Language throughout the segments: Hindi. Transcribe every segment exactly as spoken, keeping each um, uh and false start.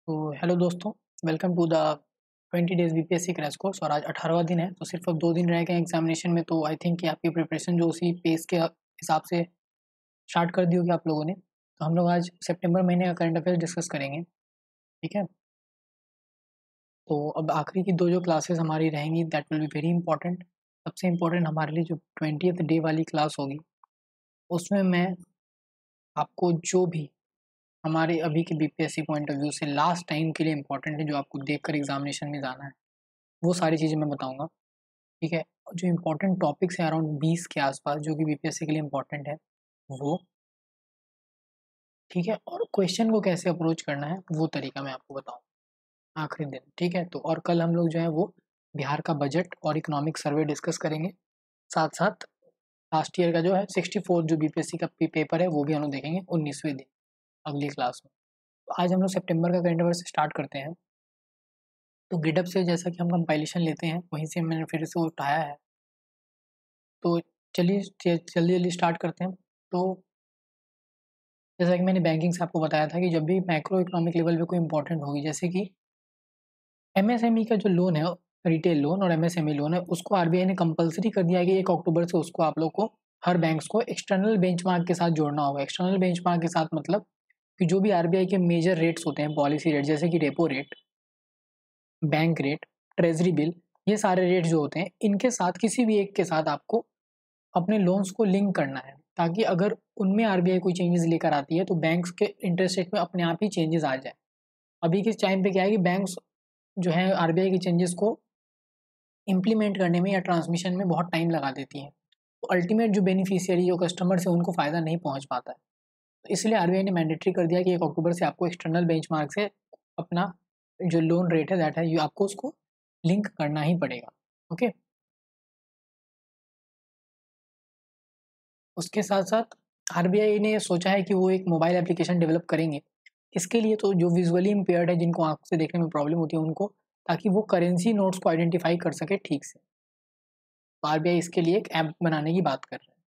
तो हेलो दोस्तों, welcome to the twenty days BPSC crash course. और आज अठारहवां दिन है, तो सिर्फ अब दो दिन रह गए हैं एग्जामिनेशन में। तो आई थिंक कि आपकी प्रिपरेशन जो उसी पेस के हिसाब से स्टार्ट कर दी होगी आप लोगों ने। तो हम लोग आज सितंबर महीने का करंट अफेयर्स डिस्कस करेंगे, ठीक है। तो अब आखिरी की दो जो क्लासेस हमारी रहेंगी that will be very important. सबसे इम्पोर्टेंट हमारे लिए जो ट्वेंटियथ डे वाली क्लास होगी, उसमें मैं आपको जो भी हमारे अभी के बीपीएससी पॉइंट ऑफ व्यू से लास्ट टाइम के लिए इम्पोर्टेंट है, जो आपको देखकर एग्जामिनेशन में जाना है, वो सारी चीज़ें मैं बताऊंगा, ठीक है। जो इम्पोर्टेंट टॉपिक्स हैं अराउंड बीस के आसपास जो कि बीपीएससी के लिए इम्पोर्टेंट है वो, ठीक है। और क्वेश्चन को कैसे अप्रोच करना है वो तरीका मैं आपको बताऊँ आखिरी दिन, ठीक है। तो और कल हम लोग जो है वो बिहार का बजट और इकोनॉमिक सर्वे डिस्कस करेंगे। साथ साथ लास्ट ईयर का जो है सिक्सटी फोर्थ जो बीपीएससी का पेपर है वो भी हम लोग देखेंगे उन्नीसवें दिन अगली क्लास में। तो आज हम लोग सितंबर का करंट अफेयर से स्टार्ट करते हैं। तो गिटअप से जैसा कि हम कंपाइलेशन लेते हैं वहीं से मैंने फिर से उठाया है। तो चलिए जल्दी जल्दी स्टार्ट करते हैं। तो जैसा कि मैंने बैंकिंग से आपको बताया था कि जब भी मैक्रो इकोनॉमिक लेवल पे कोई इंपॉर्टेंट होगी, जैसे कि एमएसएमई का जो लोन है, रिटेल लोन और एमएसएमई लोन है, उसको आरबीआई ने कंपलसरी कर दिया है कि एक अक्टूबर से उसको आप लोग को हर बैंक्स को एक्सटर्नल बेंचमार्क के साथ जोड़ना होगा। एक्सटर्नल बेंचमार्क के साथ मतलब कि जो भी आरबीआई के मेजर रेट्स होते हैं, पॉलिसी रेट, जैसे कि repo rate, bank rate, treasury bill, ये सारे रेट जो होते हैं, इनके साथ किसी भी एक के साथ आपको अपने लोन्स को लिंक करना है, ताकि अगर उनमें आरबीआई कोई चेंजेस लेकर आती है तो बैंक्स के इंटरेस्ट रेट में अपने आप ही चेंजेस आ जाए। अभी के टाइम पे क्या है कि बैंक्स जो है आरबीआई के चेंजेस को इम्प्लीमेंट करने में या ट्रांसमिशन में बहुत टाइम लगा देती है। तो अल्टीमेट जो बेनिफिशियरी जो कस्टमर्स है उनको फ़ायदा नहीं पहुंच पाता है। तो इसलिए आरबीआई ने मैंडेटरी कर दिया कि एक अक्टूबर से आपको एक्सटर्नल बेंचमार्क से अपना जो लोन रेट है दैट है ये आपको उसको लिंक करना ही पड़ेगा, ओके। उसके साथ साथ आरबीआई ने सोचा है कि वो एक मोबाइल एप्लीकेशन डेवलप करेंगे। इसके लिए तो जो विजुअली इम्पेयर्ड है, जिनको आंख से देखने में प्रॉब्लम होती है उनको, ताकि वो करेंसी नोट्स को आइडेंटिफाई कर सके ठीक से। तो आरबीआई इसके लिए एक ऐप बनाने की बात कर रहे हैं।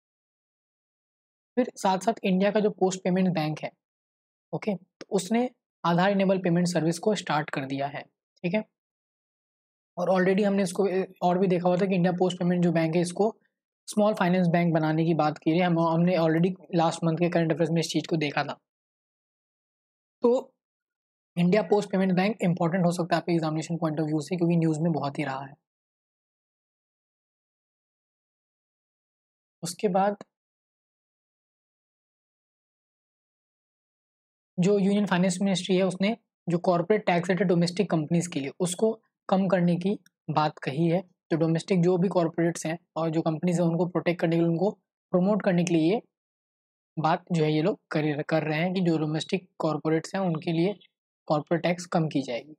फिर साथ साथ इंडिया का जो पोस्ट पेमेंट बैंक है, ओके, तो उसने आधार इनेबल पेमेंट सर्विस को स्टार्ट कर दिया है, ठीक है। और ऑलरेडी हमने इसको और भी देखा हुआ था कि इंडिया पोस्ट पेमेंट जो बैंक है इसको स्मॉल फाइनेंस बैंक बनाने की बात की है। हम हमने ऑलरेडी लास्ट मंथ के करंट अफेयर्स में इस चीज़ को देखा था। तो India post payment bank important हो सकता है आपके एग्जामिनेशन पॉइंट ऑफ व्यू से, क्योंकि न्यूज़ में बहुत ही रहा है। उसके बाद जो यूनियन फाइनेंस मिनिस्ट्री है उसने जो कॉर्पोरेट टैक्स रेट है डोमेस्टिक कंपनीज के लिए उसको कम करने की बात कही है। तो डोमेस्टिक जो भी कॉर्पोरेट्स हैं और जो कंपनीज हैं उनको प्रोटेक्ट करने के लिए, उनको प्रमोट करने के लिए ये बात जो है ये लोग कर कर रहे हैं कि जो डोमेस्टिक कॉर्पोरेट्स हैं उनके लिए कॉर्पोरेट टैक्स कम की जाएगी।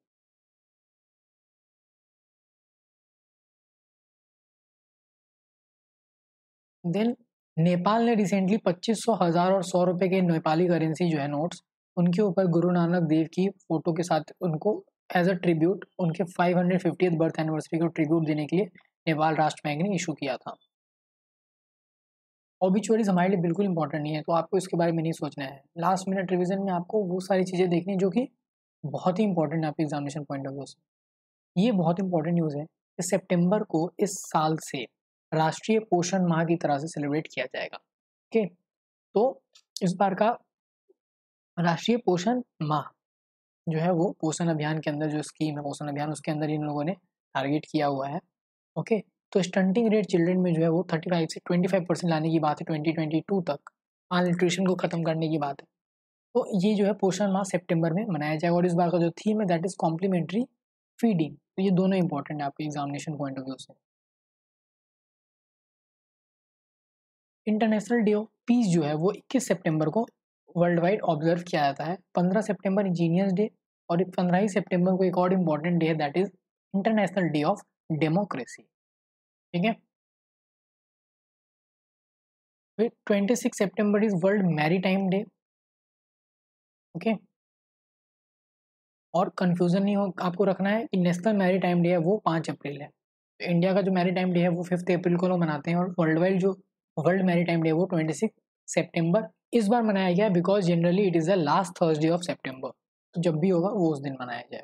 देन नेपाल ने रिसेंटली पच्चीस सौ हज़ार और सौ रुपए के नेपाली करेंसी जो है नोट्स, उनके ऊपर गुरु नानक देव की फोटो के साथ उनको एज अ ट्रिब्यूट, उनके five hundred fiftieth birth anniversary को ट्रिब्यूट देने के लिए नेपाल राष्ट्र बैंक ने इशू किया था। ऑबिचुअरीज हमारे लिए बिल्कुल इंपॉर्टेंट नहीं है, तो आपको इसके बारे में नहीं सोचना है। लास्ट मिनट रिवीजन में आपको वो सारी चीज़ें देखनी जो कि बहुत ही इंपॉर्टेंट है आपके एग्जामिनेशन पॉइंट ऑफ व्यू से। ये बहुत इंपॉर्टेंट न्यूज़ है कि सितंबर को इस साल से राष्ट्रीय पोषण माह की तरह से सेलिब्रेट किया जाएगा, ओके। तो इस बार का राष्ट्रीय पोषण माह जो है वो पोषण अभियान के अंदर जो स्कीम है पोषण अभियान, उसके अंदर इन लोगों ने टारगेट किया हुआ है, ओके। तो स्टंटिंग रेट चिल्ड्रन में जो है वो थर्टी फाइव से ट्वेंटी फाइव परसेंट लाने की बात है ट्वेंटी ट्वेंटी टू तक, माल न्यूट्रिशन को खत्म करने की बात है। तो ये जो है पोषण माह सितंबर में मनाया जाएगा। और इस बार का जो थीम है दैट इज कॉम्प्लीमेंट्री फीडिंग। तो ये दोनों इंपॉर्टेंट है आपके एग्जामिनेशन पॉइंट ऑफ व्यू से। इंटरनेशनल डे ऑफ पीस जो है वो इक्कीस सितंबर को वर्ल्ड वाइड ऑब्जर्व किया जाता है। पंद्रह सितंबर इंजीनियर्स डे, और पंद्रह ही सितंबर को एक और इम्पॉर्टेंट डे है that is international day of democracy, ठीक है। फिर twenty six September is world maritime day, okay. और कंफ्यूजन नहीं हो आपको रखना है कि नेशनल मैरीटाइम डे है वो पाँच अप्रैल है। तो इंडिया का जो मैरीटाइम डे है वो फिफ्थ अप्रैल को लोग मनाते हैं, और वर्ल्ड वाइड जो वर्ल्ड मैरीटाइम डे है वो ट्वेंटी सिक्स सितंबर इस बार मनाया गया because generally it is the last Thursday of September. तो जब भी होगा वो उस दिन मनाया जाएगा।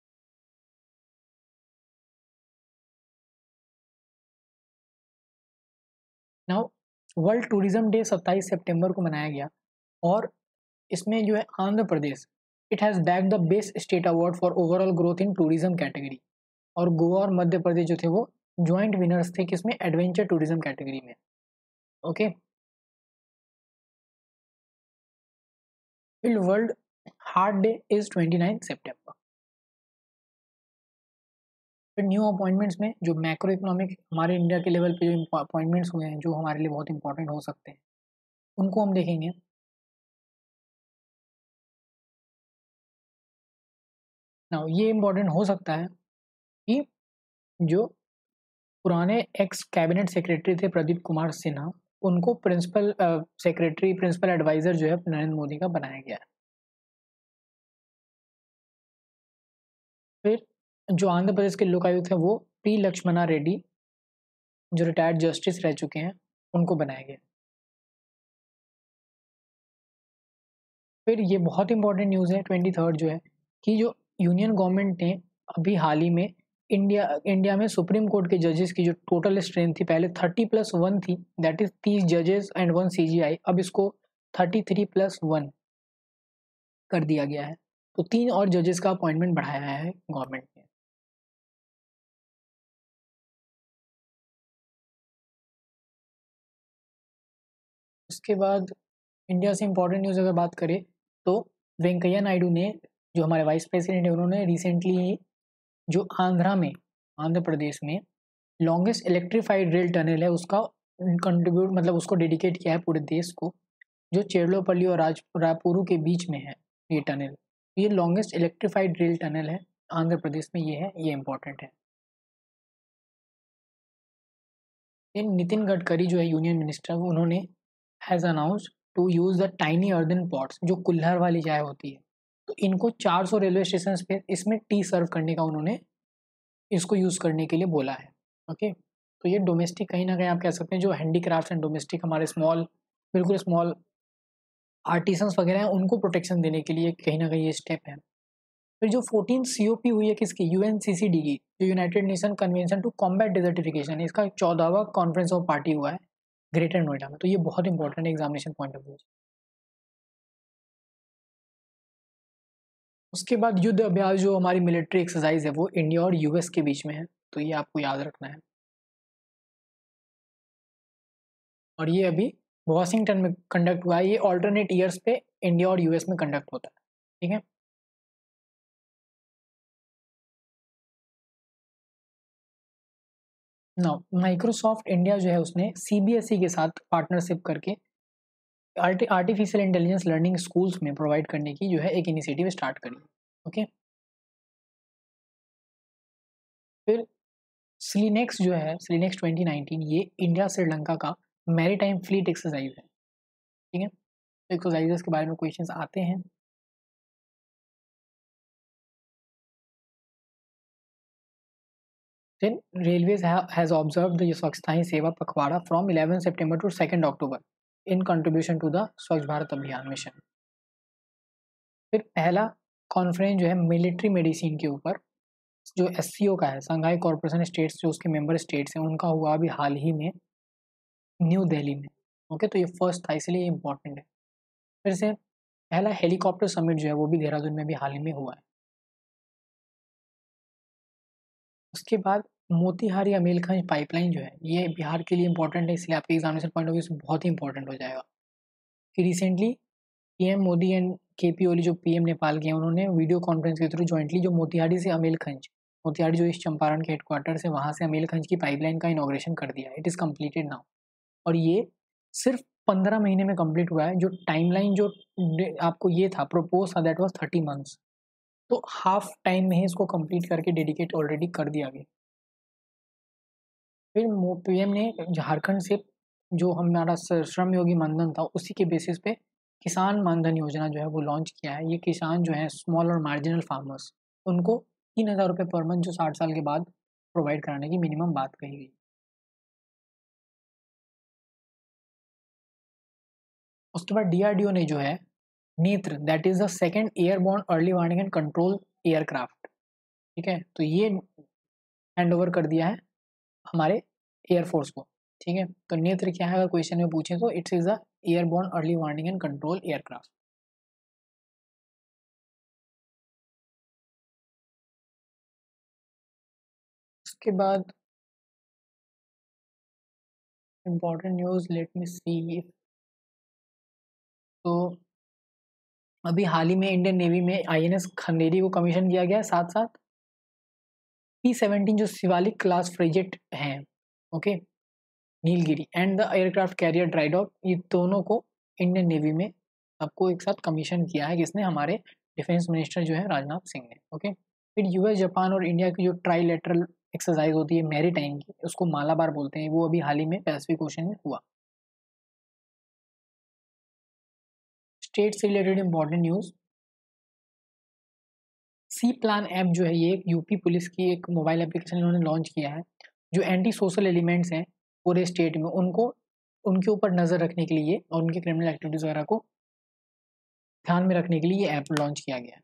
नाउ वर्ल्ड टूरिज्म डे सत्ताईस सितंबर को मनाया गया, और इसमें जो है Andhra Pradesh, it has bag the best state award for overall growth in tourism category, और गोवा और मध्य प्रदेश जो थे वो ज्वाइंट विनर्स थे किसमें, एडवेंचर टूरिज्म कैटेगरी में। Okay, world heart day is twenty nine September. फिर न्यू अपॉइंटमेंट्स में जो मैक्रो इकोनॉमिक हमारे इंडिया के लेवल पे जो अपॉइंटमेंट्स हुए हैं जो हमारे लिए बहुत इंपॉर्टेंट हो सकते हैं, उनको हम देखेंगे। ना ये इम्पोर्टेंट हो सकता है कि जो पुराने एक्स कैबिनेट सेक्रेटरी थे प्रदीप कुमार सिन्हा, उनको प्रिंसिपल सेक्रेटरी प्रिंसिपल एडवाइजर जो है नरेंद्र मोदी का बनाया गया है। फिर जो आंध्र प्रदेश के लोकायुक्त है वो पी लक्ष्मणा रेड्डी, जो रिटायर्ड जस्टिस रह चुके हैं, उनको बनाया गया। फिर ये बहुत इंपॉर्टेंट न्यूज़ है ट्वेंटी थर्ड जो है, कि जो यूनियन गवर्नमेंट ने अभी हाल ही में इंडिया इंडिया में सुप्रीम कोर्ट के जजेस की जो टोटल स्ट्रेंथ थी, पहले थर्टी प्लस वन थी, दैट इज तीस जजेस एंड वन सीजीआई, अब इसको थर्टी थ्री प्लस वन कर दिया गया है। तो तीन और जजेस का अपॉइंटमेंट बढ़ाया है गवर्नमेंट ने। उसके बाद इंडिया से इंपॉर्टेंट न्यूज़ अगर बात करें तो वेंकैया नायडू ने, जो हमारे वाइस प्रेसिडेंट है, उन्होंने रिसेंटली जो आंध्रा में आंध्र प्रदेश में लॉन्गेस्ट इलेक्ट्रीफाइड रेल टनल है उसका कंट्रीब्यूट मतलब उसको डेडिकेट किया है पूरे देश को, जो चेरलोपल्ली और राज रायपुरू के बीच में है ये टनल। ये लॉन्गेस्ट इलेक्ट्रीफाइड रेल टनल है आंध्र प्रदेश में, ये है, ये इंपॉर्टेंट है। इन नितिन गडकरी जो है यूनियन मिनिस्टर, उन्होंने has announce to use the tiny earthen pots, जो कुल्हड़ वाली चाय होती है, तो इनको चार सौ रेलवे स्टेशन पे इसमें टी सर्व करने का उन्होंने इसको यूज़ करने के लिए बोला है। ओके, तो ये डोमेस्टिक कहीं ना कहीं आप कह सकते हैं जो हैंडीक्राफ्ट एंड डोमेस्टिक हमारे स्मॉल, बिल्कुल स्मॉल आर्टिसंस वगैरह हैं, उनको प्रोटेक्शन देने के लिए कहीं ना कहीं ये स्टेप है। फिर जो फोर्टीन सीओपी हुई है किसकी, यूएनसीसीडी की, जो United Nation convention to combat desertification, इसका चौदहवा कॉन्फ्रेंस ऑफ पार्टी हुआ है ग्रेटर नोएडा में, तो ये बहुत इंपॉर्टेंट है एग्जामिनेशन पॉइंट ऑफ व्यू। उसके बाद युद्ध अभ्यास जो हमारी मिलिट्री एक्सरसाइज है वो इंडिया और यूएस के बीच में है, तो ये आपको याद रखना है। और ये अभी वॉशिंगटन में कंडक्ट हुआ है, ये ऑल्टरनेट ईयर्स पे इंडिया और यूएस में कंडक्ट होता है। ठीक है, ना माइक्रोसॉफ्ट इंडिया जो है उसने सीबीएसई के साथ पार्टनरशिप करके आर्टिफिशियल इंटेलिजेंस लर्निंग स्कूल्स में प्रोवाइड करने की जो है एक इनिशिएटिव स्टार्ट करी। ओके, फिर स्लीनेक्स जो है, स्लीनेक्स ट्वेंटी नाइनटीन, ये इंडिया श्रीलंका का मैरीटाइम फ्लीट एक्सरसाइज है। ठीक है, तो एक्सरसाइजेस के बारे में क्वेश्चंस आते हैं। Then railways has observe the Swachhta Hi Seva Pakhwada from eleven September to second October in contribution to the Swachh Bharat अभियान मिशन। फिर पहला कॉन्फ्रेंस जो है मिलिट्री मेडिसिन के ऊपर, जो एस का है, संघाई कॉर्पोरेशन स्टेट्स जो उसके मेंबर स्टेट्स हैं, उनका हुआ अभी हाल ही में न्यू दिल्ली में। ओके, तो ये फर्स्ट था इसलिए ये इंपॉर्टेंट है। फिर से पहला हेलीकॉप्टर समिट जो है वो भी देहरादून में भी हाल ही में हुआ है। उसके बाद मोतिहारी अमेलखंड पाइपलाइन जो है ये बिहार के लिए इंपॉर्टेंट है, इसलिए आपके एग्जामिनेशन पॉइंट ऑफ व्यू से बहुत ही इंपॉर्टेंट हो जाएगा। कि recently PM Modi and KP Oli जो पीएम नेपाल के हैं, उन्होंने वीडियो कॉन्फ्रेंस के थ्रू ज्वाइंटली जो मोतिहारी से अमेलखंज, मोतिहारी जो इस चंपारण के हेडक्वार्टर से वहाँ से अमेलखंज की पाइपलाइन का इनॉग्रेशन कर दिया। इट इज़ कम्प्लीटेड नाउ, और ये सिर्फ पंद्रह महीने में कंप्लीट हुआ है। जो टाइमलाइन जो आपको ये था प्रोपोज था दैट वाज थर्टी मंथ्स, तो हाफ टाइम में ही इसको कंप्लीट करके डेडिकेट ऑलरेडी कर दिया गया। फिर पीएम ने झारखंड से जो हमारा श्रम योगी मानधन था उसी के बेसिस पे किसान मानधन योजना जो है वो लॉन्च किया है। ये किसान जो है स्मॉल और मार्जिनल फार्मर्स, उनको तीन हज़ार रुपये पर मंथ जो साठ साल के बाद प्रोवाइड कराने की मिनिमम बात कही गई। उसके बाद डीआरडीओ ने जो है Netra that is the second airborne early warning and control aircraft, ठीक है, तो ये हैंड ओवर कर दिया है हमारे एयरफोर्स को, ठीक है। तो नेत्र क्या है अगर क्वेश्चन में पूछे तो it's is a airborne early warning and control aircraft. उसके बाद important news, let me see. तो अभी हाल ही में इंडियन नेवी में आईएनएस खंडेरी को कमीशन किया गया, साथ साथ पी सेवनटीन जो शिवालिक क्लास फ्रिगेट हैं, okay, Nilgiri and the aircraft carrier drydock, ये दोनों को इंडियन नेवी में आपको एक साथ कमीशन किया है, किसने, हमारे डिफेंस मिनिस्टर जो है राजनाथ सिंह ने, ओके। फिर यूएस जापान और इंडिया की जो ट्राईलेटरल एक्सरसाइज होती है मैरी टाइम की, उसको मालाबार बोलते हैं, वो अभी हाल ही में पैसिफिक ओशन में हुआ। स्टेट से related important news, C plan app जो है ये एक यूपी पुलिस की एक मोबाइल एप्लीकेशन इन्होंने लॉन्च किया है, जो एंटी सोशल एलिमेंट्स हैं पूरे स्टेट में उनको उनके ऊपर नज़र रखने के लिए और उनकी क्रिमिनल एक्टिविटीज़ वगैरह को ध्यान में रखने के लिए ये ऐप लॉन्च किया गया है।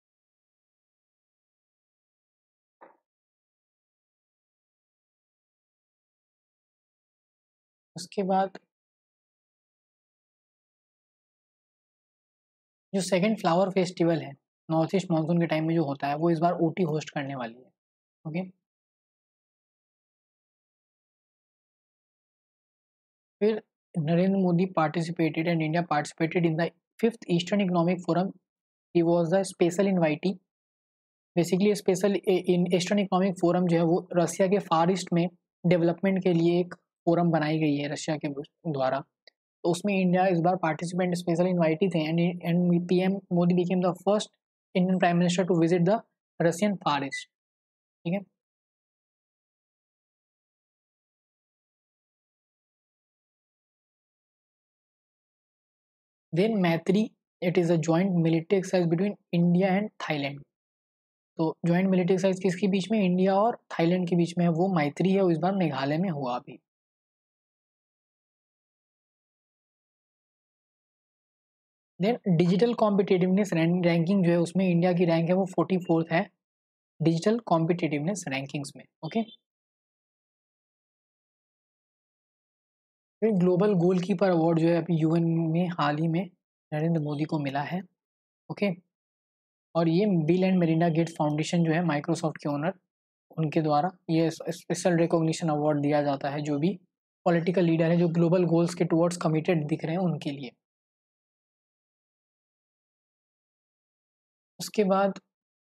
उसके बाद जो सेकंड फ्लावर फेस्टिवल है नॉर्थ ईस्ट मानसून के टाइम में जो होता है, वो इस बार ऊटी होस्ट करने वाली है, ओके। फिर Narendra Modi participated and India participated in the fifth Eastern Economic Forum, he was the special invitee. Basically special in Eastern Economic Forum जो है वो रशिया के फार ईस्ट में डेवलपमेंट के लिए एक फोरम बनाई गई है रशिया के द्वारा, तो उसमें इंडिया इस बार पार्टिसिपेंट स्पेशल इनवाइटी थे and and PM Modi became the first Indian prime minister to visit the Russian Far East, ठीक है। Then Maitri, it is a joint military exercise between India and Thailand. तो जॉइंट मिलिट्री एक्सरसाइज किसके बीच में, इंडिया और थाईलैंड के बीच में है, वो मैत्री है, वो इस बार मेघालय में हुआ अभी। देन डिजिटल कॉम्पिटेटिवनेस रैंकिंग जो है उसमें इंडिया की रैंक है वो फोर्टी फोर्थ है डिजिटल कॉम्पिटेटिवनेस रैंकिंग्स में, ओके। फिर ग्लोबल गोलकीपर अवार्ड जो है अभी यूएन में हाल ही में नरेंद्र मोदी को मिला है, ओके। और ये Bill and Melinda Gates Foundation जो है माइक्रोसॉफ्ट के ओनर, उनके द्वारा ये स्पेशल रिकॉग्निशन अवार्ड दिया जाता है जो भी पॉलिटिकल लीडर है जो ग्लोबल गोल्स के टुवर्ड्स कमिटेड दिख रहे हैं उनके लिए। उसके बाद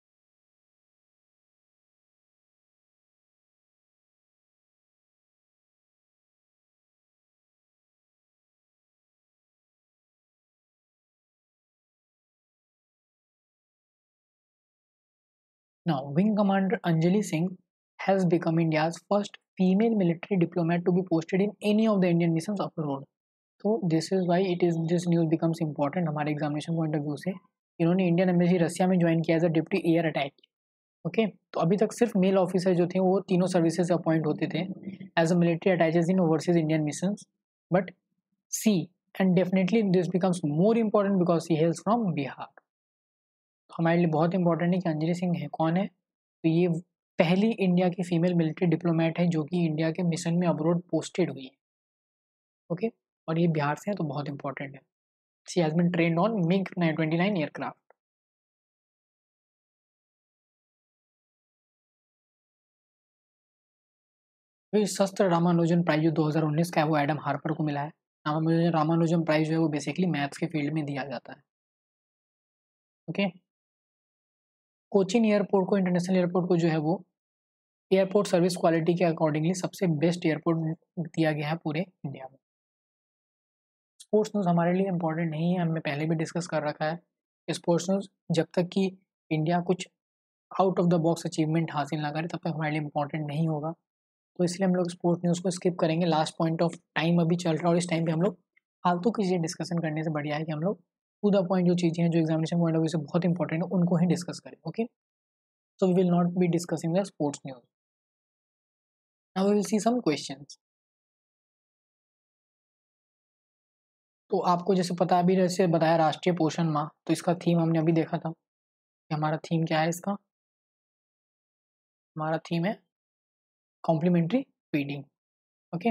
now wing commander Anjali Singh has become India's first female military diplomat to be posted in any of the Indian missions abroad. तो this is why it is this news becomes important हमारे एग्जामिनेशन पॉइंट ऑफ व्यू से। इन्होंने इंडियन एम्बेसी रसिया में ज्वाइन किया as a deputy air attache, okay. तो अभी तक सिर्फ मेल ऑफिसर जो थे वो तीनों सर्विसेज से अपॉइंट होते थे as a military attaches in overseas Indian missions, but she and definitely this becomes more important because she hails from Bihar. तो हमारे लिए बहुत इंपॉर्टेंट है कि अंजलि सिंह है कौन है, तो ये पहली इंडिया की फीमेल मिलिट्री डिप्लोमेट है जो कि इंडिया के मिशन में अब्रोड पोस्टेड हुई है, ओके। और ये बिहार से है तो बहुत इंपॉर्टेंट है। She has been trained on MiG twenty nine aircraft. फिर शस्त्र रामानुजन प्राइज जो दो हज़ार उन्नीस का है वो एडम हार्पर को मिला है। रामानुजन रामानुजन प्राइज जो है वो बेसिकली मैथ्स के फील्ड में दिया जाता है, ओके। कोचिन एयरपोर्ट को इंटरनेशनल एयरपोर्ट को जो है वो एयरपोर्ट सर्विस क्वालिटी के अकॉर्डिंगली सबसे बेस्ट एयरपोर्ट दिया गया है पूरे इंडिया में। स्पोर्ट्स न्यूज़ हमारे लिए इंपॉर्टेंट नहीं है, हमने पहले भी डिस्कस कर रखा है। स्पोर्ट्स न्यूज़ जब तक कि इंडिया कुछ out of the box achievement हासिल ना करे तब तक हमारे लिए इंपॉर्टेंट नहीं होगा, तो इसलिए हम लोग स्पोर्ट्स न्यूज़ को स्किप करेंगे। लास्ट पॉइंट ऑफ टाइम अभी चल रहा है और इस टाइम पे हम लोग फालतू की चीज़ें डिस्कशन करने से बढ़िया है कि हम लोग टू द पॉइंट जो चीज़ें हैं जो एग्जामिनेशन पॉइंट ऑफ व्यू से बहुत इंपॉर्टेंट है उनको ही डिस्कस करें, okay. So we will not be discussing the sports news. Now we will see some questions. तो आपको जैसे पता भी जैसे बताया राष्ट्रीय पोषण माह, तो इसका थीम हमने अभी देखा था कि हमारा थीम क्या है इसका, हमारा थीम है कॉम्प्लीमेंट्री फीडिंग। ओके,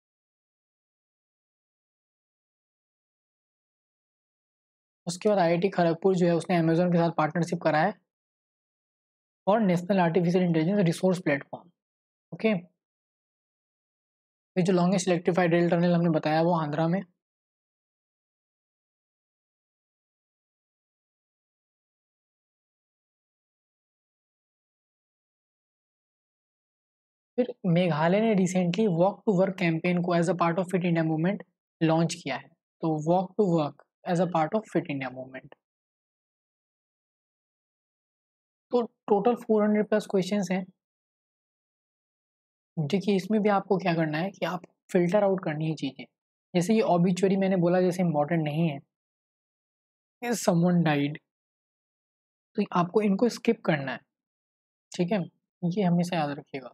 उसके बाद आईआईटी खड़गपुर जो है उसने अमेजोन के साथ पार्टनरशिप करा है और national artificial intelligence resource platform. Okay, ये जो लॉन्गेस्ट इलेक्ट्रिफाइड रेल टनल हमने बताया वो आंध्रा में। फिर मेघालय ने recently walk to work campaign को as a part of Fit India movement launch किया है। तो walk to work as a part of Fit India movement. तो total four hundred plus questions हैं। देखिए इसमें भी आपको क्या करना है कि आप फिल्टर आउट करनी है चीज़ें। जैसे ये ऑबिचुअरी मैंने बोला जैसे इंपॉर्टेंट नहीं है, समवन डाइड, तो आपको इनको स्किप करना है। ठीक है, ये हमेशा याद रखिएगा।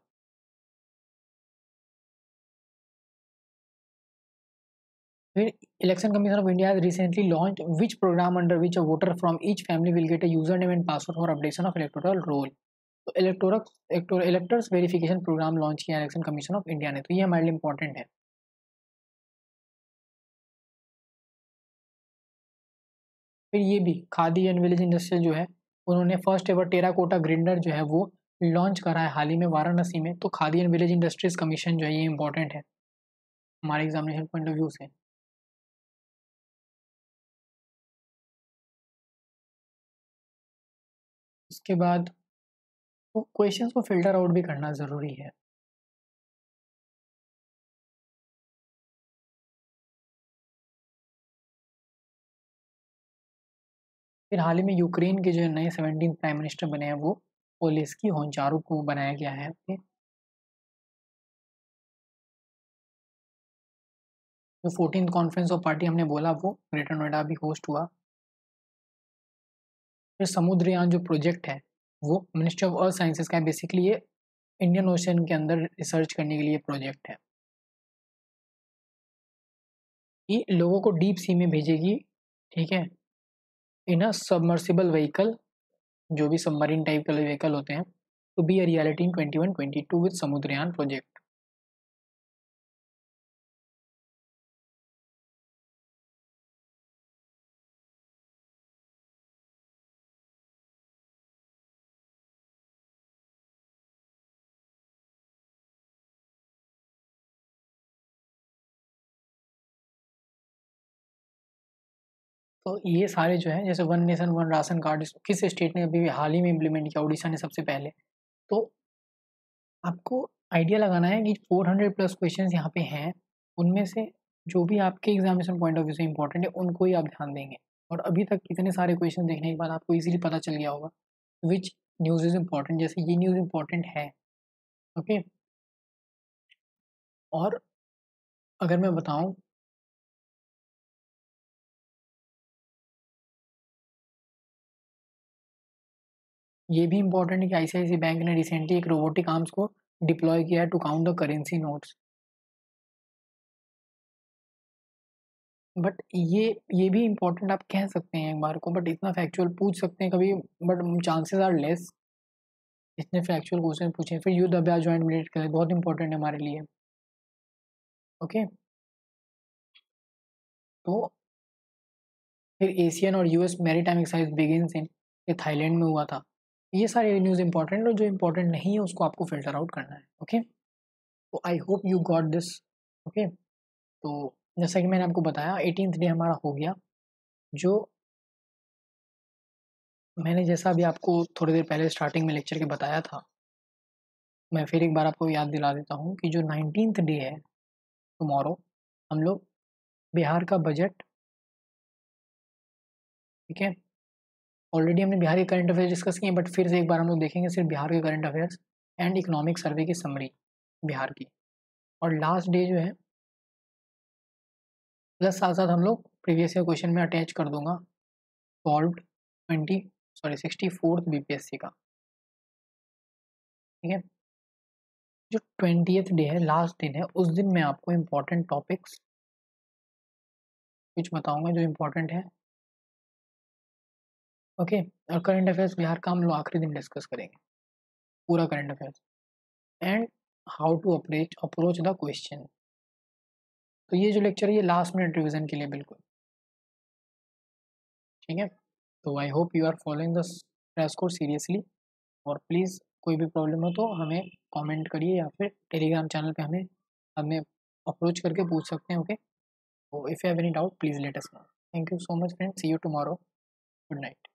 फिर Election Commission of India has recently launched which program under which a voter from each family will get a username and password for updation of electoral roll। तो electoral electors verification program launch किया इलेक्शन कमीशन ऑफ इंडिया ने, तो ये हमारे लिए इंपॉर्टेंट है। फिर ये भी खादी एंड विलेज इंडस्ट्रियल जो है उन्होंने फर्स्ट एवर टेराकोटा ग्रिंडर जो है वो लॉन्च करा है हाल ही में वाराणसी में। तो Khadi and Village Industries Commission जो है ये इंपॉर्टेंट है हमारे एग्जामिनेशन पॉइंट ऑफ व्यू से। उसके बाद तो क्वेश्चंस को फिल्टर आउट भी करना ज़रूरी है। फिर हाल ही में यूक्रेन के जो नए सेवनटीन प्राइम मिनिस्टर बने हैं वो ओलेस्की होंचारुक को बनाया गया है। ओके, जो फोर्टीन कॉन्फ्रेंस ऑफ पार्टी हमने बोला वो ग्रेटर नोएडा भी होस्ट हुआ। फिर समुद्रयान जो प्रोजेक्ट है वो मिनिस्ट्री ऑफ अर्थ साइंसेज का है। बेसिकली ये इंडियन ओशन के अंदर रिसर्च करने के लिए प्रोजेक्ट है। ये लोगों को डीप सी में भेजेगी, ठीक है, इन अ सबमर्सिबल व्हीकल, जो भी सबमरीन टाइप के व्हीकल होते हैं, to be a reality in twenty one twenty two with Samudrayaan project. तो ये सारे जो है जैसे one nation one ration card किस स्टेट ने अभी हाल ही में इम्प्लीमेंट किया, उड़ीसा ने सबसे पहले। तो आपको आइडिया लगाना है कि फोर हंड्रेड प्लस क्वेश्चंस यहाँ पे हैं, उनमें से जो भी आपके एग्जामिनेशन पॉइंट ऑफ व्यू से इंपॉर्टेंट है उनको ही आप ध्यान देंगे। और अभी तक इतने सारे क्वेश्चन देखने के बाद आपको इजीली पता चल गया होगा विच न्यूज़ इज इम्पॉर्टेंट। जैसे ये न्यूज़ इम्पॉर्टेंट है। ओके, और अगर मैं बताऊं, ये भी इम्पोर्टेंट है कि आईसीआईसी बैंक ने रिसेंटली एक रोबोटिक आर्म्स को डिप्लॉय किया है to count the currency notes. But ये ये भी इम्पोर्टेंट आप कह सकते हैं एक बार को, बट इतना फैक्चुअल पूछ सकते हैं कभी, बट चांसेस आर लेस इतने फैक्चुअल क्वेश्चन पूछे। फिर युद्ध अभ्यास ज्वाइंट मिलिट्री करें, बहुत इंपॉर्टेंट है हमारे लिए। ओके, तो फिर एशियन और US maritime exercise begins in, ये थाईलैंड में हुआ था। ये सारे न्यूज़ इंपॉर्टेंट और जो इंपॉर्टेंट नहीं है उसको आपको फिल्टर आउट करना है। ओके, तो I hope you got this. Okay, तो जैसा कि मैंने आपको बताया एटीन्थ डे हमारा हो गया। जो मैंने जैसा अभी आपको थोड़ी देर पहले स्टार्टिंग में लेक्चर के बताया था, मैं फिर एक बार आपको याद दिला देता हूँ कि जो नाइनटीन्थ डे है टुमारो, हम लोग बिहार का बजट, ठीक है, ऑलरेडी हमने बिहार के करंट अफेयर्स डिस्कस किए, बट फिर से एक बार हम लोग देखेंगे सिर्फ बिहार के current affairs and economic survey की समरी बिहार की। और लास्ट डे जो है प्लस साथ साथ हम लोग प्रीवियस ईयर क्वेश्चन में अटैच कर दूंगा solve twenty sorry sixty fourth BPSC का। ठीक है, जो ट्वेंटियथ डे है लास्ट दिन है, उस दिन मैं आपको इम्पोर्टेंट टॉपिक्स कुछ बताऊंगा जो इम्पोर्टेंट है। ओके, और करंट अफेयर्स बिहार का हम लोग आखिरी दिन डिस्कस करेंगे, पूरा current affairs and how to approach approach the question. तो ये जो लेक्चर है ये लास्ट मिनट रिवीजन के लिए बिल्कुल ठीक है। तो I hope you are following the crash course seriously, और प्लीज़ कोई भी प्रॉब्लम हो तो हमें कमेंट करिए या फिर टेलीग्राम चैनल पे हमें हमें अप्रोच करके पूछ सकते हैं। ओके, तो if you have any doubt please let us know. Thank you so much friends, see you tomorrow, good night.